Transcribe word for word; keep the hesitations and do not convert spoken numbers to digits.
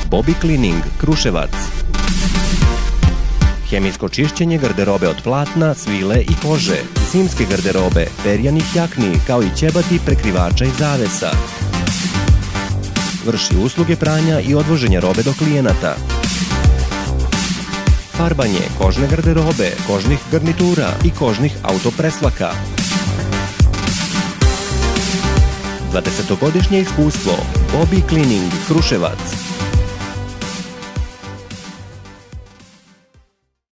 Bobby Cleaning, Kruševac. Hemijsko čišćenje garderobe od platna, svile i kože, zimske garderobe, perjanih jakni, kao i ćebati, prekrivača i zavesa. Vrši usluge pranja i odvoženja robe do klijenata. Farbanje kožne garderobe, kožnih garnitura i kožnih autopreslaka. dvadesetogodišnje iskustvo. Bobby Cleaning, Kruševac.